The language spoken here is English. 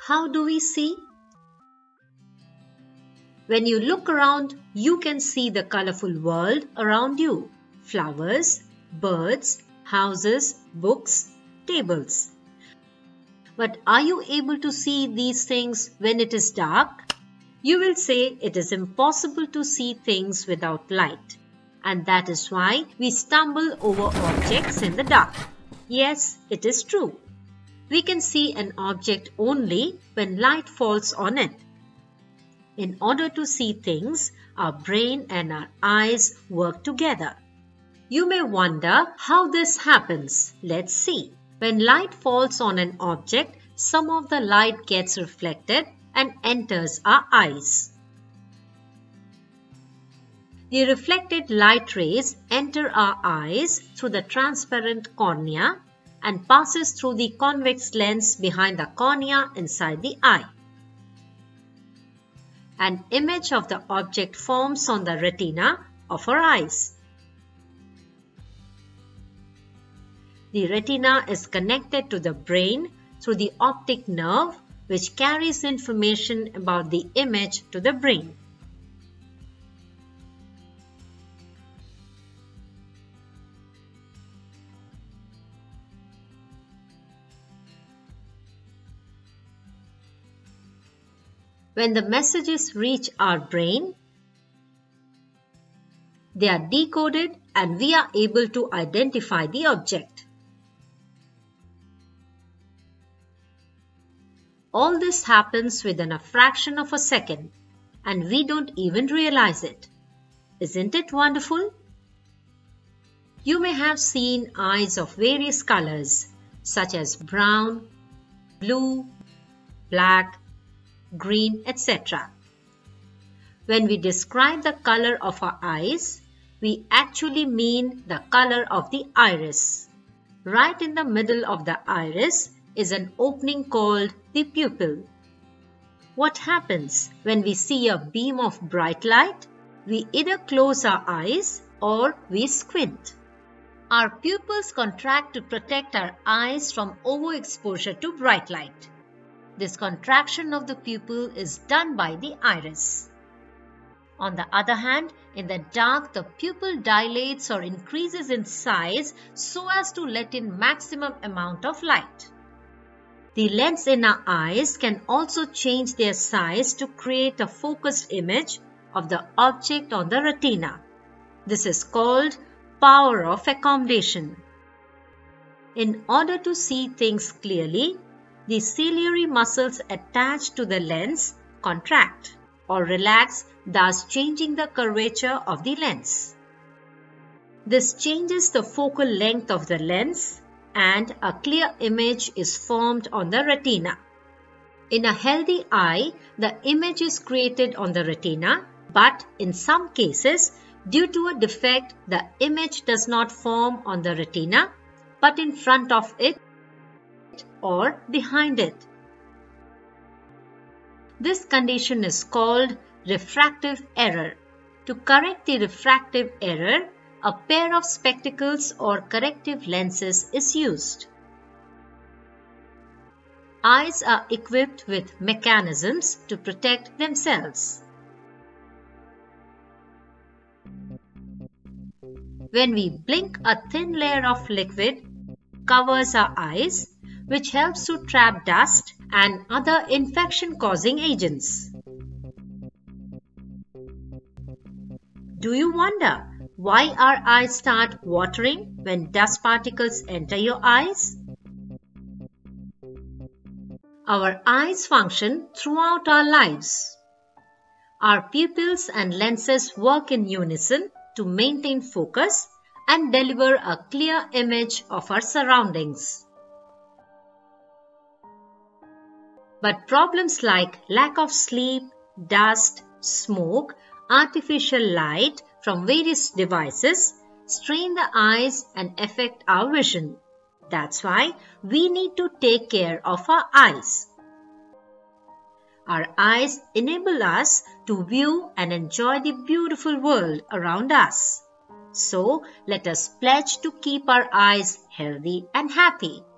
How do we see? When you look around, you can see the colorful world around you. Flowers, birds, houses, books, tables. But are you able to see these things when it is dark? You will say it is impossible to see things without light. And that is why we stumble over objects in the dark. Yes, it is true. We can see an object only when light falls on it. In order to see things, our brain and our eyes work together. You may wonder how this happens. Let's see. When light falls on an object, some of the light gets reflected and enters our eyes. The reflected light rays enter our eyes through the transparent cornea and passes through the convex lens behind the cornea inside the eye. An image of the object forms on the retina of our eyes. The retina is connected to the brain through the optic nerve, which carries information about the image to the brain. When the messages reach our brain, they are decoded and we are able to identify the object. All this happens within a fraction of a second and we don't even realize it. Isn't it wonderful? You may have seen eyes of various colors such as brown, blue, black, green, etc. When we describe the color of our eyes, we actually mean the color of the iris. Right in the middle of the iris is an opening called the pupil. What happens when we see a beam of bright light? We either close our eyes or we squint. Our pupils contract to protect our eyes from overexposure to bright light. This contraction of the pupil is done by the iris. On the other hand, in the dark, the pupil dilates or increases in size so as to let in maximum amount of light. The lens in our eyes can also change their size to create a focused image of the object on the retina. This is called power of accommodation. In order to see things clearly, the ciliary muscles attached to the lens contract or relax, thus changing the curvature of the lens. This changes the focal length of the lens and a clear image is formed on the retina. In a healthy eye, the image is created on the retina, but in some cases, due to a defect, the image does not form on the retina, but in front of it or behind it. This condition is called refractive error. To correct the refractive error, a pair of spectacles or corrective lenses is used. Eyes are equipped with mechanisms to protect themselves. When we blink, a thin layer of liquid covers our eyes, which helps to trap dust and other infection-causing agents. Do you wonder why our eyes start watering when dust particles enter your eyes? Our eyes function throughout our lives. Our pupils and lenses work in unison to maintain focus and deliver a clear image of our surroundings. But problems like lack of sleep, dust, smoke, artificial light from various devices strain the eyes and affect our vision. That's why we need to take care of our eyes. Our eyes enable us to view and enjoy the beautiful world around us. So let us pledge to keep our eyes healthy and happy.